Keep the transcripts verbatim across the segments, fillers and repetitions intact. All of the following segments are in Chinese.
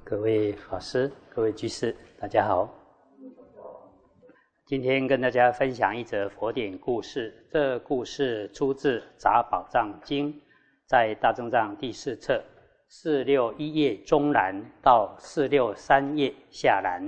各位法师、各位居士，大家好。今天跟大家分享一则佛典故事。这故事出自《杂宝藏经》，在大正藏第四册四六一页中栏到四六三页下栏。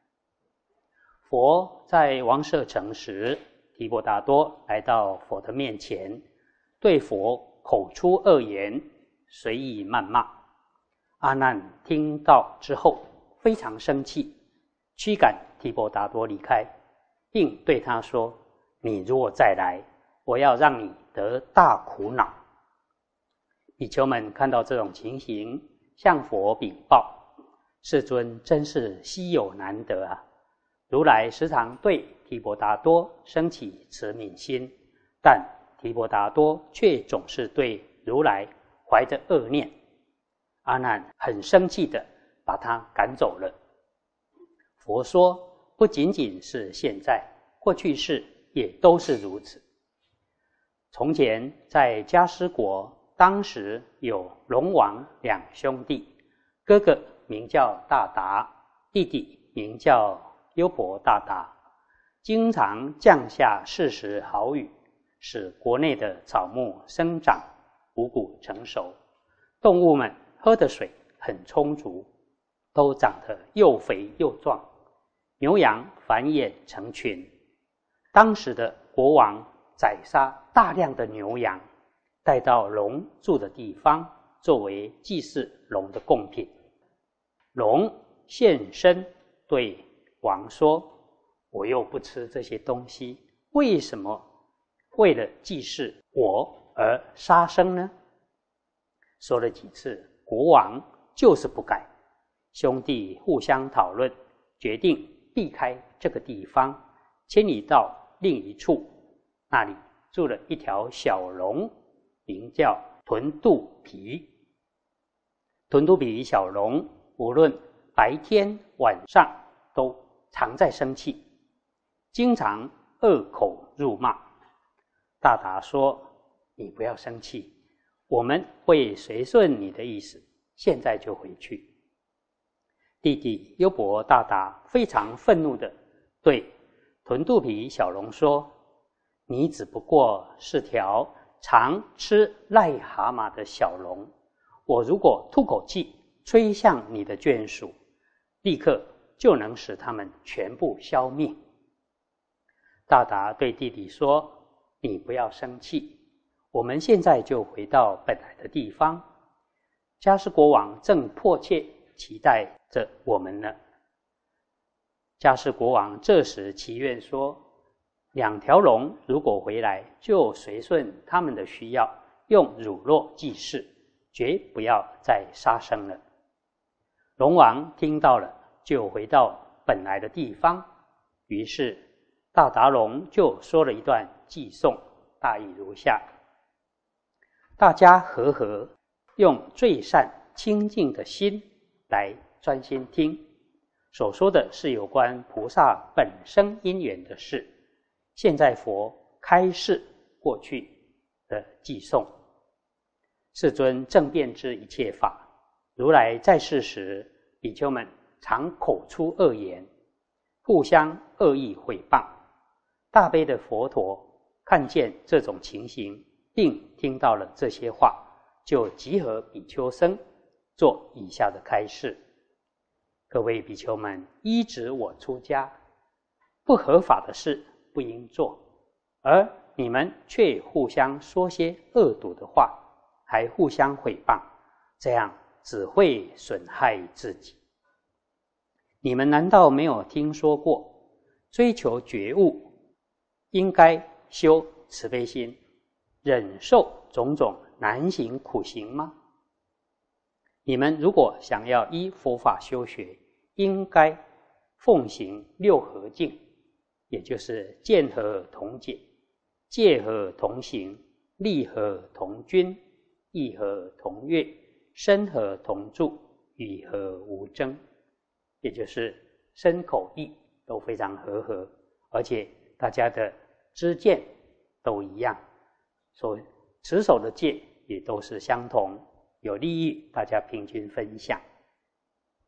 佛在王舍城时，提婆达多来到佛的面前，对佛口出恶言，随意谩骂。阿难听到之后非常生气，驱赶提婆达多离开，并对他说：你如果再来，我要让你得大苦恼。比丘们看到这种情形，向佛禀报：世尊真是稀有难得啊！如来时常对提婆达多生起慈悯心，但提婆达多却总是对如来怀着恶念。阿难很生气地把他赶走了。佛说，不仅仅是现在，过去世也都是如此。从前在迦尸国，当时有龙王两兄弟，哥哥名叫大达，弟弟名叫优婆大达，经常降下适时好雨，使国内的草木生长，五谷成熟，动物们喝的水很充足，都长得又肥又壮，牛羊繁衍成群。当时的国王宰杀大量的牛羊，带到龙住的地方，作为祭祀龙的贡品。龙现身对王说：我又不吃这些东西，为什么为了祭祀我而杀生呢？说了几次，国王就是不改。兄弟互相讨论，决定避开这个地方，迁移到另一处。那里住了一条小龙，名叫豚肚皮。豚肚皮小龙无论白天晚上都常在生气，经常恶口辱骂。大达说：你不要生气，我们会随顺你的意思，现在就回去。弟弟优婆大达非常愤怒地对豚肚皮小龙说：你只不过是条常吃癞蛤蟆的小龙，我如果吐口气吹向你的眷属，立刻就能使他们全部消灭。大达对弟弟说：你不要生气，我们现在就回到本来的地方。迦尸国王正迫切期待着我们呢。迦尸国王这时祈愿说：两条龙如果回来，就随顺他们的需要，用乳酪祭祀，绝不要再杀生了。龙王听到了，就回到本来的地方。于是大达龙就说了一段偈颂，大意如下：大家和和，用最善清净的心来专心听。所说的是有关菩萨本生因缘的事。现在佛开示过去的偈颂。世尊正遍知一切法，如来在世时，比丘们常口出恶言，互相恶意毁谤。大悲的佛陀看见这种情形，并听到了这些话，就集合比丘僧做以下的开示：各位比丘们，依止我出家，不合法的事不应做，而你们却互相说些恶毒的话，还互相毁谤，这样只会损害自己。你们难道没有听说过，追求觉悟应该修慈悲心，忍受种种难行苦行吗？你们如果想要依佛法修学，应该奉行六和敬，也就是见和同解，戒和同行，利和同均，义和同悦，身和同住，语和无争，也就是身口意都非常和合，而且大家的知见都一样，所持守的戒也都是相同，有利益大家平均分享。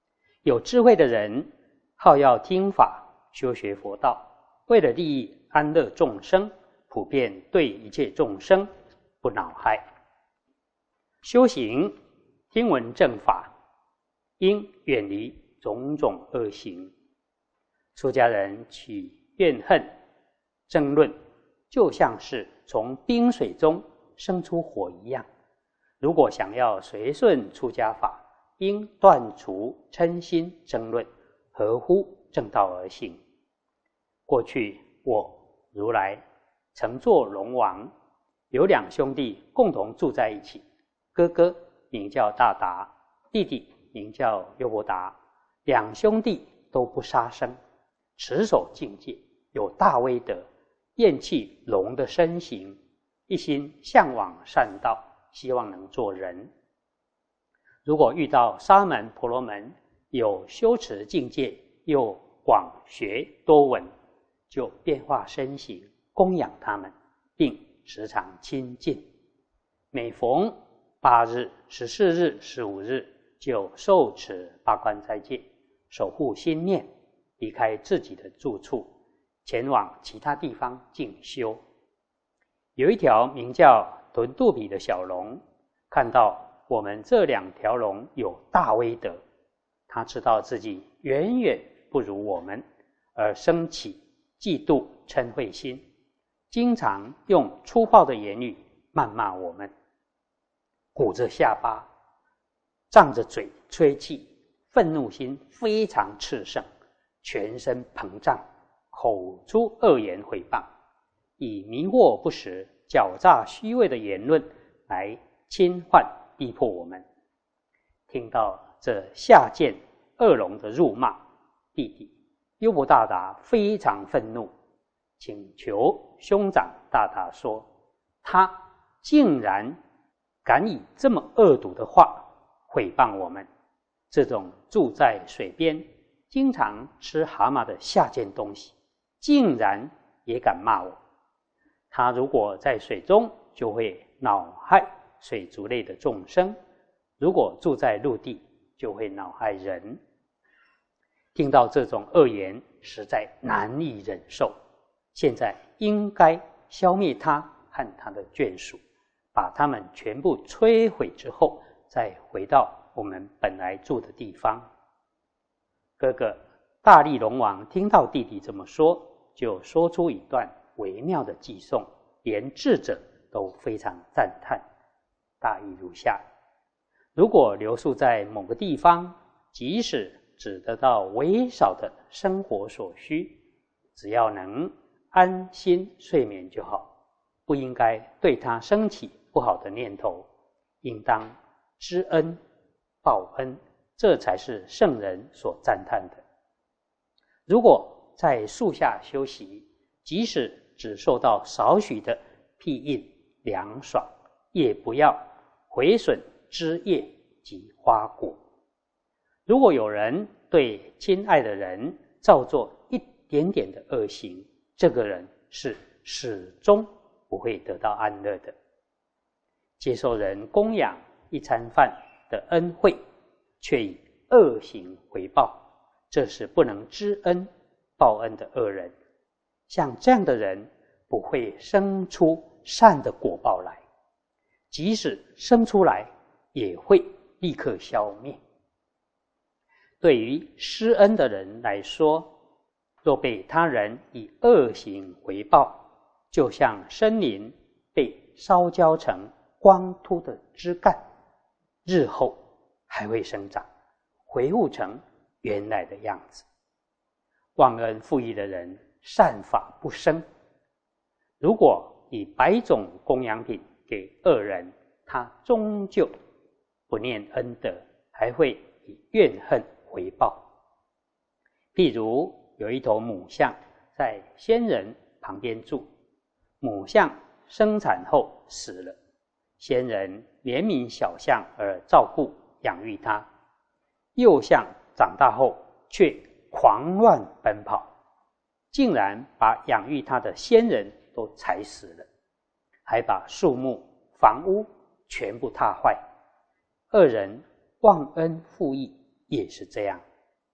有智慧的人好要听法，修学佛道，为了利益安乐众生，普遍对一切众生不恼害。修行听闻正法，应远离种种恶行。出家人起怨恨争论，就像是从冰水中生出火一样。如果想要随顺出家法，应断除嗔心争论，合乎正道而行。过去我如来曾做龙王，有两兄弟共同住在一起，哥哥名叫大达，弟弟名叫优婆达。两兄弟都不杀生，持守境界，有大威德，厌弃龙的身形，一心向往善道，希望能做人。如果遇到沙门婆罗门有修持境界，又广学多闻，就变化身形供养他们，并时常亲近。每逢八日、十四日、十五日，就受持八关斋戒，守护心念，离开自己的住处，前往其他地方进修。有一条名叫豚肚皮的小龙，看到我们这两条龙有大威德，他知道自己远远不如我们，而生起嫉妒嗔恚心，经常用粗暴的言语谩骂我们，鼓着下巴，张着嘴吹气，愤怒心非常炽盛，全身膨胀，口出恶言毁谤，以迷惑不实、狡诈虚伪的言论来侵犯逼迫我们。听到这下贱恶龙的辱骂，弟弟优婆大达非常愤怒，请求兄长大达说，他竟然敢以这么恶毒的话毁谤我们，这种住在水边经常吃蛤蟆的下贱东西，竟然也敢骂我。他如果在水中，就会恼害水族类的众生，如果住在陆地，就会恼害人。听到这种恶言，实在难以忍受。现在应该消灭他和他的眷属，把他们全部摧毁之后，再回到我们本来住的地方。哥哥大力龙王听到弟弟这么说，就说出一段微妙的偈颂，连智者都非常赞叹。大意如下：如果留宿在某个地方，即使只得到微少的生活所需，只要能安心睡眠就好，不应该对他升起不好的念头，应当知恩报恩，这才是圣人所赞叹的。如果在树下休息，即使只受到少许的庇荫凉爽，也不要毁损枝叶及花果。如果有人对亲爱的人造作一点点的恶行，这个人是始终不会得到安乐的。接受人供养一餐饭的恩惠，却以恶行回报，这是不能知恩报恩的恶人。像这样的人不会生出善的果报来，即使生出来也会立刻消灭。对于施恩的人来说，若被他人以恶行回报，就像森林被烧焦成光秃的枝干，日后还会生长，恢复成原来的样子。忘恩负义的人善法不生，如果以百种供养品给恶人，他终究不念恩德，还会以怨恨回报。譬如有一头母象在仙人旁边住，母象生产后死了，仙人怜悯小象而照顾养育它。幼象长大后却狂乱奔跑，竟然把养育它的仙人都踩死了，还把树木房屋全部踏坏。恶人忘恩负义也是这样，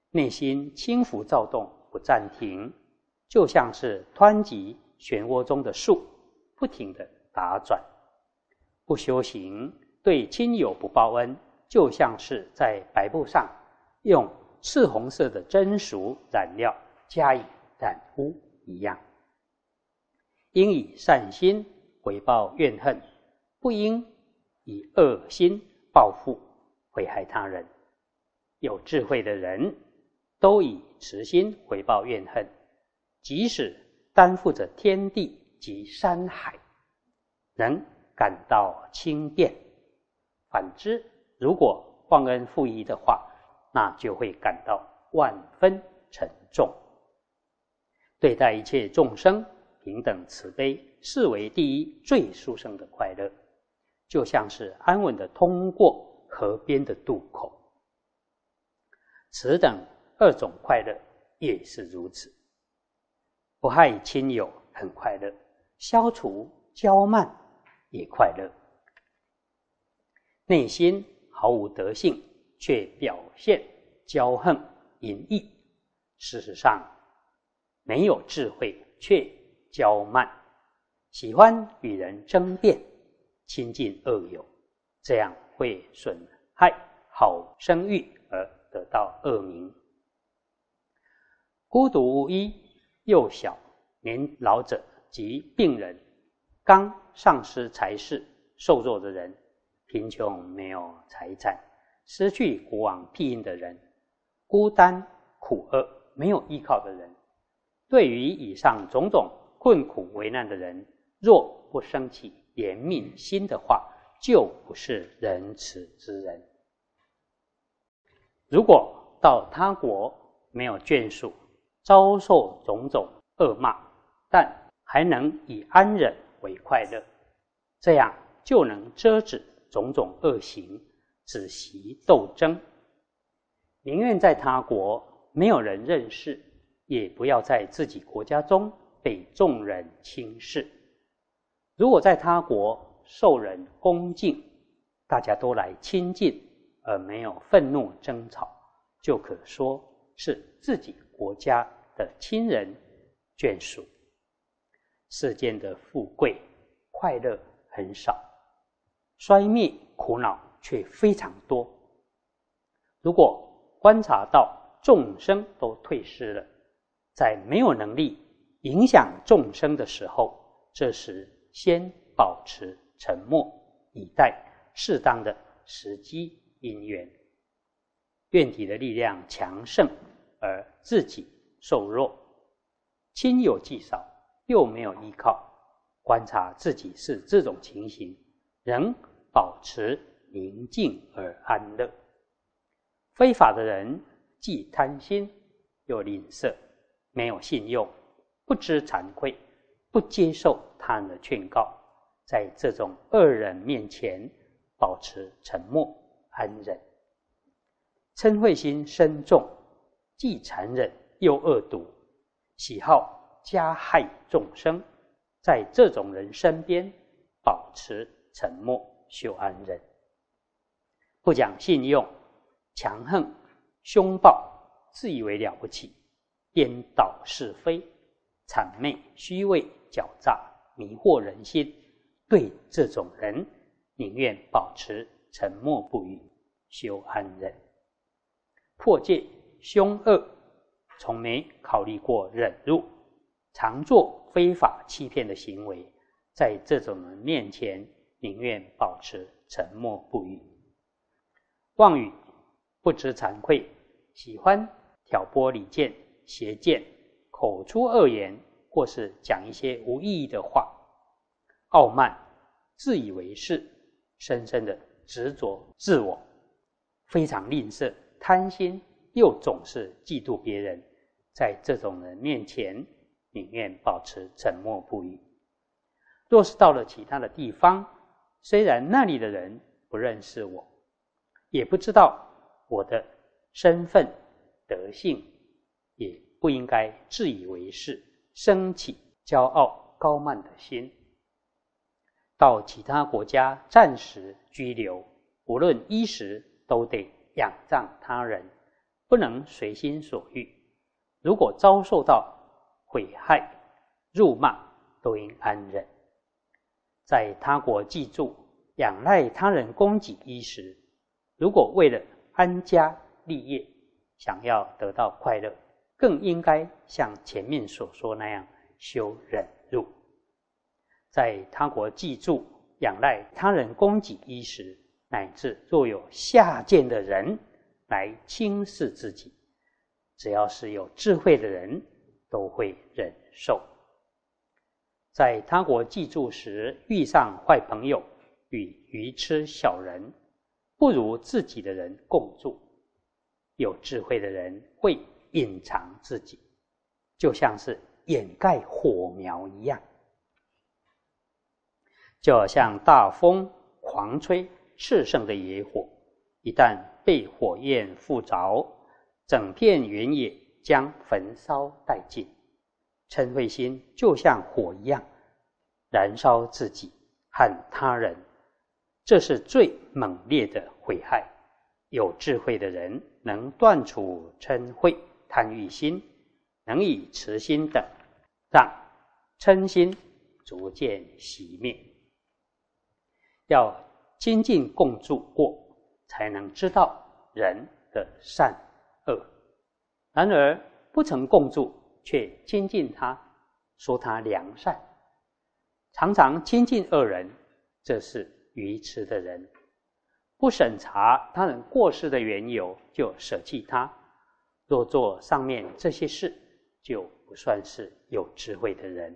内心轻浮躁动不暂停，就像是湍急漩涡中的树，不停地打转。不修行，对亲友不报恩，就像是在白布上用赤红色的真俗染料加以染污一样。应以善心回报怨恨，不应以恶心报复危害他人。有智慧的人都以慈心回报怨恨，即使担负着天地及山海，能感到轻便。反之，如果忘恩负义的话，那就会感到万分沉重。对待一切众生平等慈悲，视为第一最殊胜的快乐，就像是安稳地通过河边的渡口。此等二种快乐也是如此。不害亲友很快乐，消除骄慢也快乐。内心毫无德性，却表现骄横淫逸，事实上没有智慧却骄慢，喜欢与人争辩，亲近恶友，这样会损害好声誉而得到恶名。孤独无依，幼小、年老者及病人，刚丧失财势、瘦弱的人，贫穷没有财产、失去国王庇荫的人，孤单苦厄没有依靠的人，对于以上种种困苦为难的人，若不生起怜悯心的话，就不是仁慈之人。如果到他国没有眷属，遭受种种恶骂，但还能以安忍为快乐，这样就能遮止种种恶行，止息斗争。宁愿在他国没有人认识，也不要在自己国家中被众人轻视。如果在他国受人恭敬，大家都来亲近，而没有愤怒争吵，就可说是自己国家的亲人眷属。世间的富贵快乐很少，衰灭苦恼却非常多。如果观察到众生都退失了，在没有能力影响众生的时候，这时先保持沉默，以待适当的时机因缘。愿体的力量强盛，而自己瘦弱，亲友既少，又没有依靠，观察自己是这种情形，仍保持宁静而安乐。非法的人既贪心又吝啬，没有信用，不知惭愧，不接受他人的劝告，在这种恶人面前保持沉默安忍。嗔恚心深重，既残忍又恶毒，喜好加害众生，在这种人身边保持沉默修安忍。不讲信用，强横凶暴，自以为了不起，颠倒是非，谄媚虚伪，狡诈迷惑人心，对这种人宁愿保持沉默不语，修安忍。破戒凶恶，从没考虑过忍辱，常做非法欺骗的行为，在这种人面前宁愿保持沉默不语。妄语不知惭愧，喜欢挑拨离间邪见，口出恶言，或是讲一些无意义的话，傲慢自以为是，深深的执着自我，非常吝啬贪心，又总是嫉妒别人，在这种人面前宁愿保持沉默不语。若是到了其他的地方，虽然那里的人不认识我，也不知道我的身份德性，也不应该自以为是，升起骄傲高慢的心。到其他国家暂时居留，无论衣食都得仰仗他人， 不能随心所欲。如果遭受到毁害、辱骂，都应安忍。在他国寄住、仰赖他人供给衣食，如果为了安家立业，想要得到快乐，更应该像前面所说那样修忍辱。在他国寄住、仰赖他人供给衣食，乃至若有下贱的人来轻视自己，只要是有智慧的人，都会忍受。在他国寄住时，遇上坏朋友与愚痴小人，不如自己的人共住。有智慧的人会隐藏自己，就像是掩盖火苗一样，就好像大风狂吹炽盛的野火，一旦被火焰附着，整片原野将焚烧殆尽。嗔恚心就像火一样，燃烧自己和他人，这是最猛烈的毁害。有智慧的人能断除嗔恚、贪欲心，能以慈心等让嗔心逐渐熄灭。要亲近共住过，才能知道人的善恶。然而不曾共住，却亲近他，说他良善，常常亲近恶人，这是愚痴的人。不审查他人过失的缘由，就舍弃他，若做上面这些事，就不算是有智慧的人。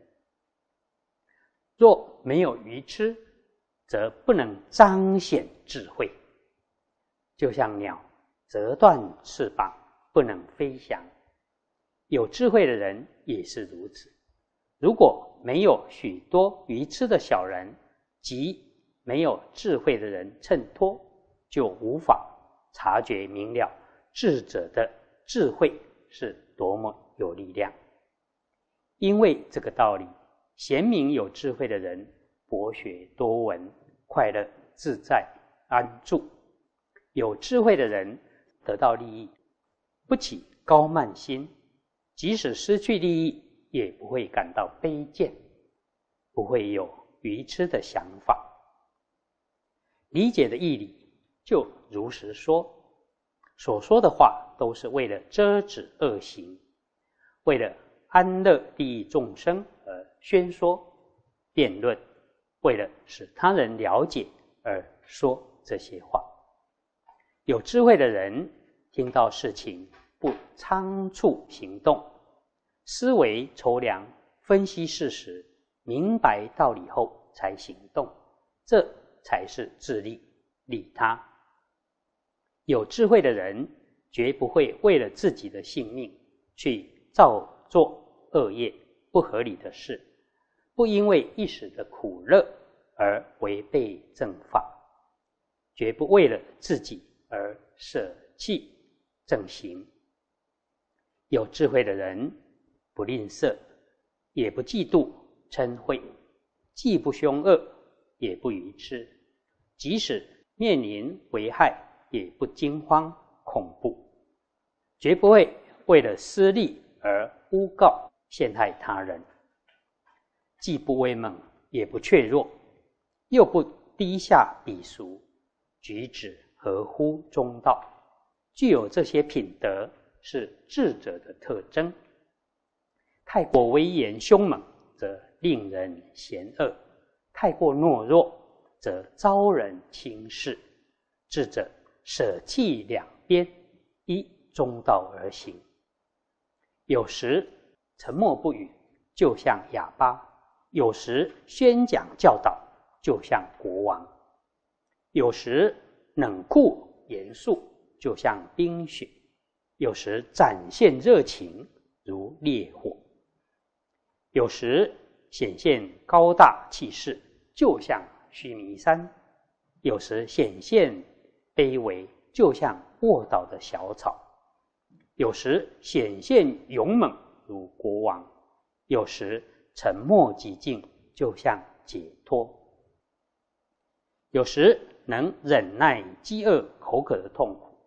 若没有愚痴，则不能彰显智慧。就像鸟折断翅膀，不能飞翔，有智慧的人也是如此。如果没有许多愚痴的小人及没有智慧的人衬托，就无法察觉明了智者的智慧是多么有力量。因为这个道理，贤明有智慧的人博学多闻，快乐自在安住。有智慧的人得到利益，不起高慢心，即使失去利益，也不会感到卑贱，不会有愚痴的想法。理解的义理就如实说，所说的话都是为了遮止恶行，为了安乐利益众生而宣说辩论，为了使他人了解而说这些话。有智慧的人听到事情不仓促行动，思维筹量，分析事实，明白道理后才行动，这才是自利利他。有智慧的人绝不会为了自己的性命去造作恶业、不合理的事，不因为一时的苦乐而违背正法，绝不为了自己而舍弃正行。有智慧的人不吝啬，也不嫉妒嗔恚，既不凶恶，也不愚痴，即使面临危害，也不惊慌恐怖，绝不会为了私利而诬告陷害他人，既不威猛，也不怯弱，又不低下鄙俗，举止合乎中道。具有这些品德，是智者的特征。太过威严凶猛，则令人嫌恶；太过懦弱，则招人轻视。智者舍弃两边，依中道而行。有时沉默不语，就像哑巴；有时宣讲教导，就像国王；有时冷酷严肃，就像冰雪；有时展现热情，如烈火；有时显现高大气势，就像须弥山；有时显现卑微，就像卧倒的小草；有时显现勇猛，如国王；有时沉默寂静，就像解脱；有时能忍耐饥饿口渴的痛苦；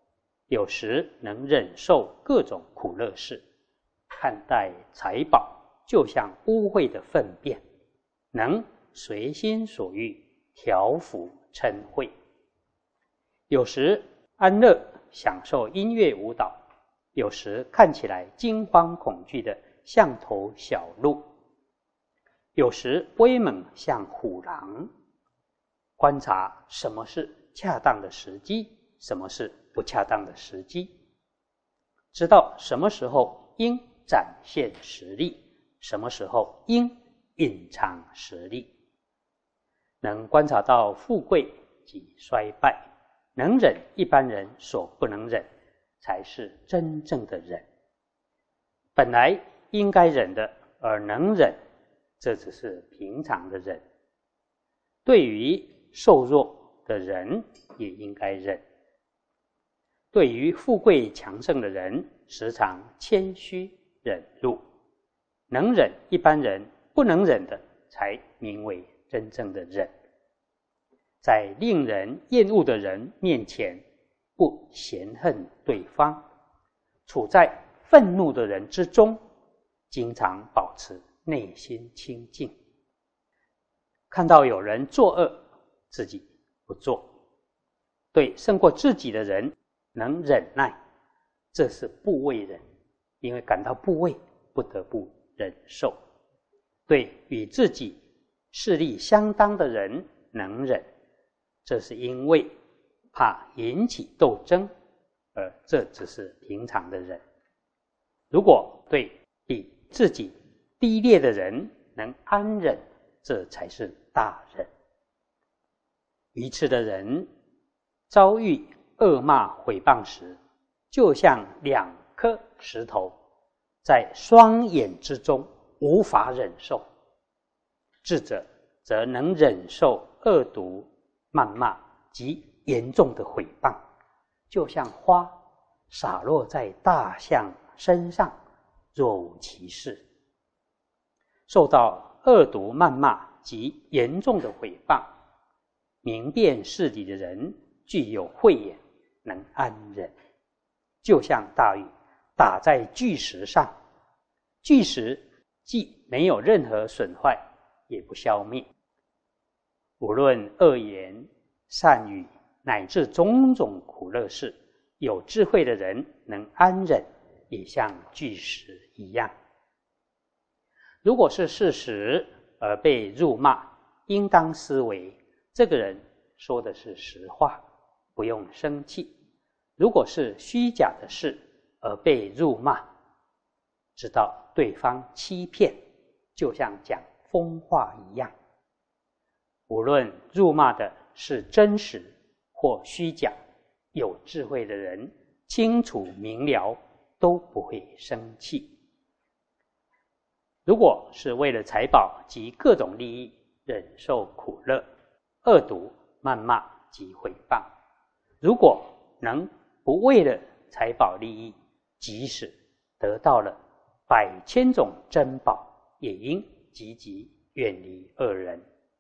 有时能忍受各种苦乐事，看待财宝就像污秽的粪便，能随心所欲调伏嗔恚。有时安乐享受音乐舞蹈，有时看起来惊慌恐惧的像头小鹿，有时威猛像虎狼。观察什么是恰当的时机，什么是不恰当的时机，知道什么时候应展现实力，什么时候应隐藏实力。能观察到富贵及衰败，能忍一般人所不能忍，才是真正的忍。本来应该忍的而能忍，这只是平常的忍。对于瘦弱的人也应该忍，对于富贵强盛的人时常谦虚忍辱，能忍一般人不能忍的，才名为真正的忍。在令人厌恶的人面前不嫌恨对方，处在愤怒的人之中经常保持内心清净。看到有人作恶，自己不做，对胜过自己的人能忍耐，这是不畏忍，因为感到不畏，不得不忍受。对与自己势力相当的人能忍，这是因为怕引起斗争，而这只是平常的忍。如果对比自己低劣的人能安忍，这才是大忍。愚痴的人遭遇恶骂毁谤时，就像两颗石头在双眼之中无法忍受；智者则能忍受恶毒、谩骂及严重的毁谤，就像花洒落在大象身上，若无其事。受到恶毒谩骂及严重的毁谤，明辨事理的人具有慧眼，能安忍。就像大雨打在巨石上，巨石既没有任何损坏，也不消灭。无论恶言、善语，乃至种种苦乐事，有智慧的人能安忍，也像巨石一样。如果是事实而被辱骂，应当思维这个人说的是实话，不用生气。如果是虚假的事而被辱骂，知道对方欺骗，就像讲疯话一样。无论辱骂的是真实或虚假，有智慧的人清楚明了，都不会生气。如果是为了财宝及各种利益忍受苦乐、恶毒、谩骂及毁谤，如果能不为了财宝利益，即使得到了百千种珍宝，也应积极远离恶人。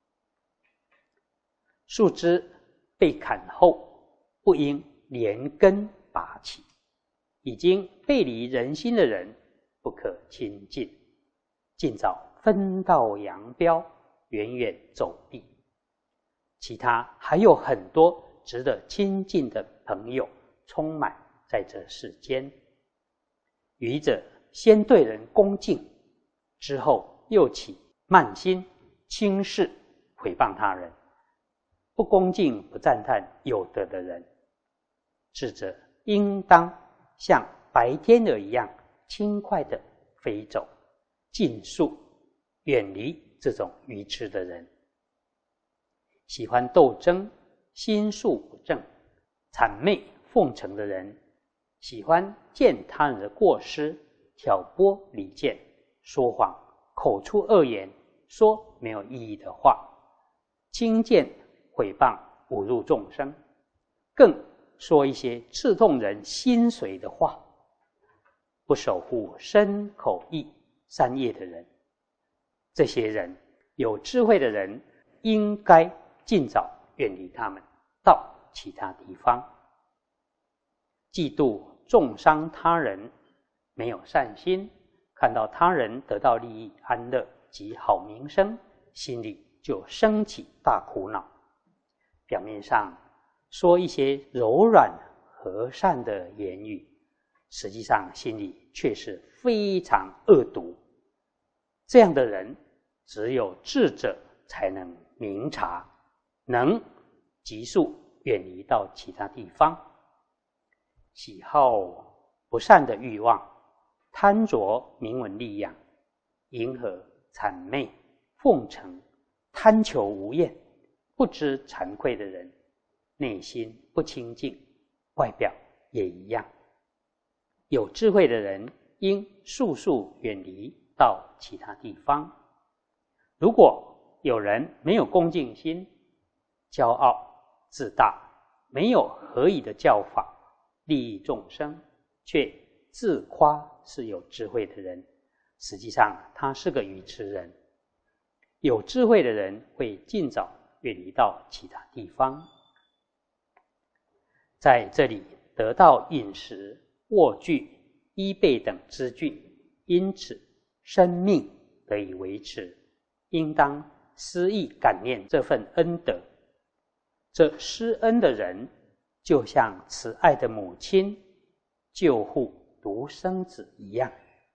树枝被砍后，不应连根拔起，已经背离人心的人不可亲近，尽早分道扬镳，远远走避。其他还有很多值得亲近的朋友充满在这世间。愚者先对人恭敬，之后又起慢心、轻视、毁谤他人，不恭敬不赞叹有德的人。智者应当像白天鹅一样轻快地飞走，尽速远离这种愚痴的人。喜欢斗争、心术不正、谄媚奉承的人，喜欢见他人的过失，挑拨离间，说谎，口出恶言，说没有意义的话，轻贱毁谤侮辱众生，更说一些刺痛人心髓的话，不守护身口意三业的人。这些人，有智慧的人应该尽早远离他们，到其他地方。 嫉妒重伤他人，没有善心，看到他人得到利益、安乐及好名声，心里就升起大苦恼。表面上说一些柔软和善的言语，实际上心里却是非常恶毒。这样的人，只有智者才能明察，能急速远离到其他地方。喜好不善的欲望，贪着名闻利养，迎合谄媚奉承，贪求无厌，不知惭愧的人，内心不清净，外表也一样。有智慧的人应速速远离到其他地方。如果有人没有恭敬心，骄傲自大，没有合宜的教法，利益众生，却自夸是有智慧的人，实际上他是个愚痴人。有智慧的人会尽早远离到其他地方，在这里得到饮食、卧具、衣被等资具，因此生命得以维持，应当思意感念这份恩德。这施恩的人，就像慈爱的母亲救护独生子一样。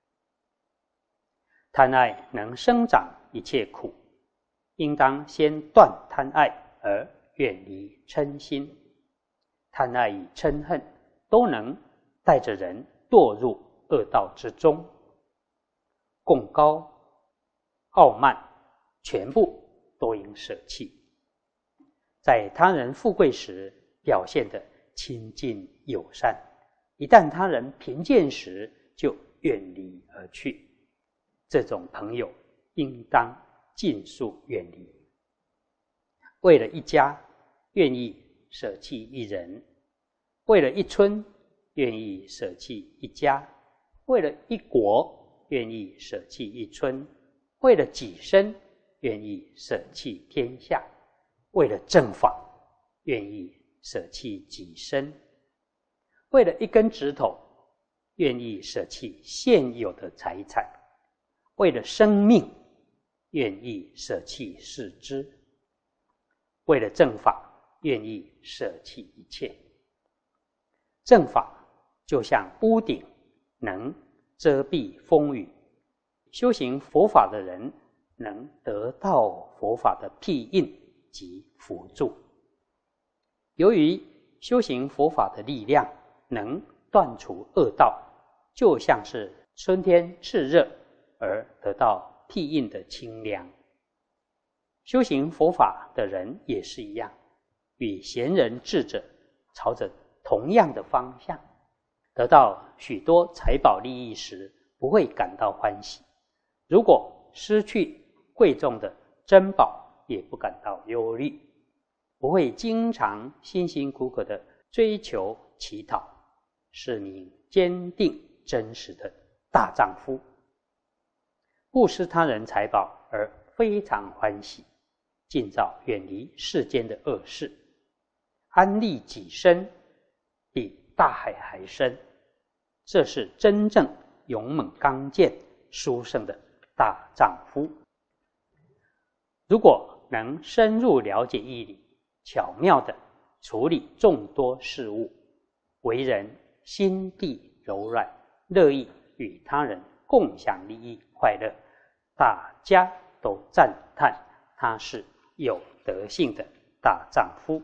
贪爱能生长一切苦，应当先断贪爱而远离嗔心。贪爱与嗔恨都能带着人堕入恶道之中。贡高、傲慢，全部都应舍弃。在他人富贵时表现得亲近友善，一旦他人贫贱时就远离而去。这种朋友应当尽速远离。为了一家，愿意舍弃一人；为了一村，愿意舍弃一家；为了一国，愿意舍弃一村；为了己身，愿意舍弃天下；为了正法，愿意舍弃己身；为了一根指头，愿意舍弃现有的财产；为了生命，愿意舍弃四肢；为了正法，愿意舍弃一切。正法就像屋顶，能遮蔽风雨。修行佛法的人能得到佛法的庇荫及辅助。由于修行佛法的力量能断除恶道，就像是春天炽热而得到庇荫的清凉。修行佛法的人也是一样，与贤人智者朝着同样的方向，得到许多财宝利益时，不会感到欢喜；如果失去贵重的珍宝，也不感到忧虑，不会经常辛辛苦苦的追求乞讨，是名坚定真实的大丈夫。布施他人财宝而非常欢喜，尽早远离世间的恶事，安利己身比大海还深，这是真正勇猛刚健、殊胜的大丈夫。如果能深入了解义理，巧妙地处理众多事物，为人心地柔软，乐意与他人共享利益快乐，大家都赞叹他是有德性的大丈夫。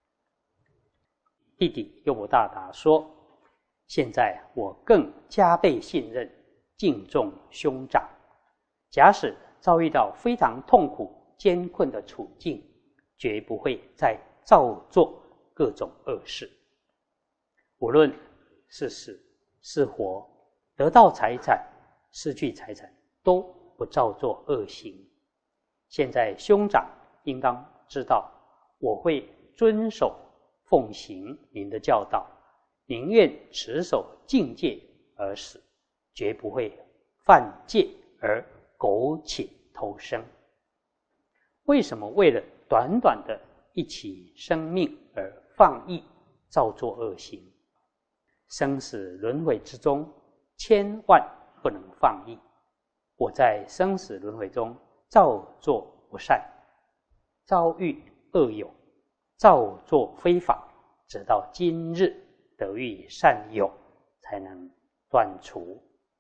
弟弟优婆达达说，现在我更加倍信任敬重兄长，假使遭遇到非常痛苦艰困的处境，绝不会再造作各种恶事。无论是死是活，得到财产失去财产，都不造作恶行。现在兄长应当知道，我会遵守奉行您的教导，宁愿持守禁戒而死，绝不会犯戒而苟且偷生。为什么为了短短的一起生命而放逸造作恶行？ 生死轮回之中，千万不能放逸。我在生死轮回中造作不善，遭遇恶友，造作非法，直到今日得遇善友，才能断除。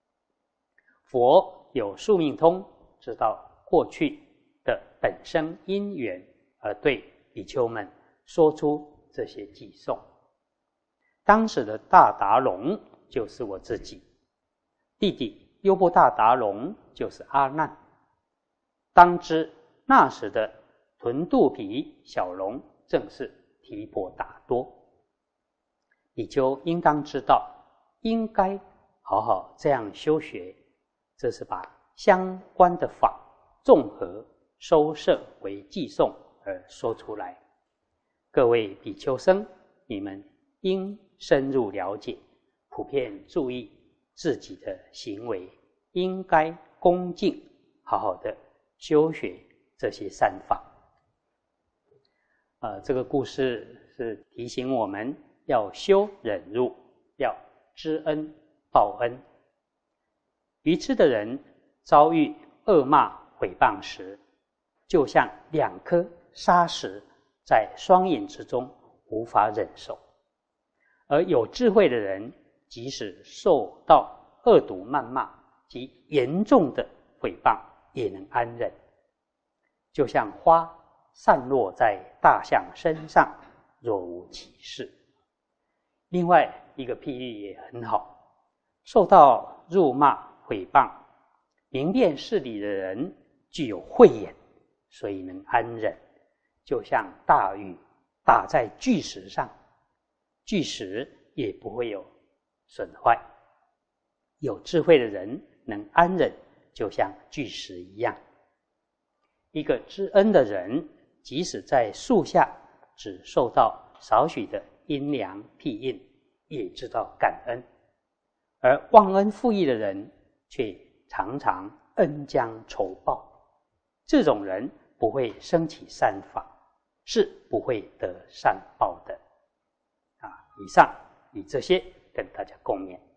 佛有宿命通，知道过去的本生因缘，而对比丘们说出这些偈颂。当时的大达龙就是我自己，弟弟优波大达龙就是阿难。当知那时的臀肚皮小龙正是提婆达多。比丘应当知道，应该好好这样修学，这是把相关的法综合收摄为偈颂而说出来。各位比丘僧，你们应深入了解，普遍注意自己的行为，应该恭敬，好好的修学这些善法。呃，这个故事是提醒我们要修忍辱，要知恩报恩。愚痴的人遭遇恶骂毁谤时，就像两颗砂石在双眼之中无法忍受；而有智慧的人，即使受到恶毒谩骂及严重的毁谤，也能安忍。就像花散落在大象身上，若无其事。另外一个譬喻也很好，受到辱骂毁谤，明辨事理的人具有慧眼，所以能安忍。就像大雨打在巨石上，巨石也不会有损坏。有智慧的人能安忍，就像巨石一样。一个知恩的人，即使在树下只受到少许的阴凉庇荫，也知道感恩；而忘恩负义的人，却常常恩将仇报。这种人不会升起善法，是不会得善报的。啊，以上以这些跟大家共勉。